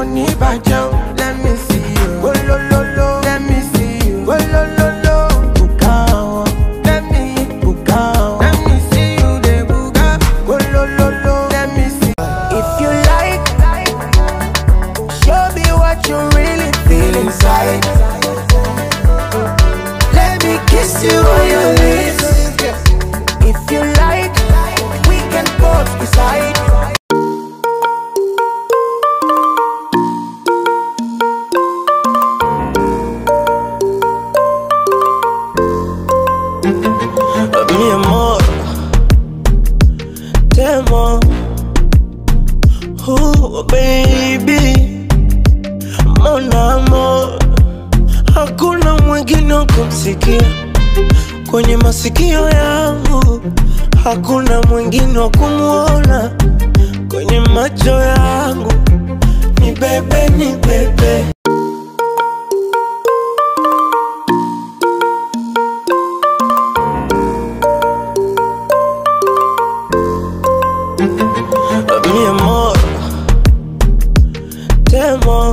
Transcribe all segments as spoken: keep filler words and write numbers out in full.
ní bàjẹ́ o. Let me see you. Oh lo lo lo. Let me see you. Oh lo lo lo. Buka wọn. Let me buka wọn. Let me see you dey buka. Oh lo lo lo. Let me see. If you like, show me what you really feel inside. Let me kiss you on your lips. If you like, we can both decide. Mi amor, te amo. Oh baby, mon amor. Hakuna mwingine wa kumsikia kwenye masikio yangu, hakuna mwingine wa kumuona kwenye macho yangu. Ni bebe, ni bebe. Mi amor, te amo.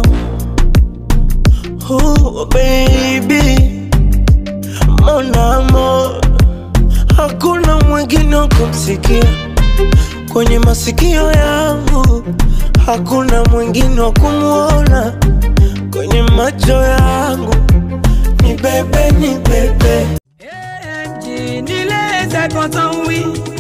Oh baby, mon amor. Hakuna mwingine wa kumsikia kwenye masikio yangu, hakuna mwingine wa kumuona kwenye macho yangu. Ni bebe, ni bebe. Nileze quand on oui.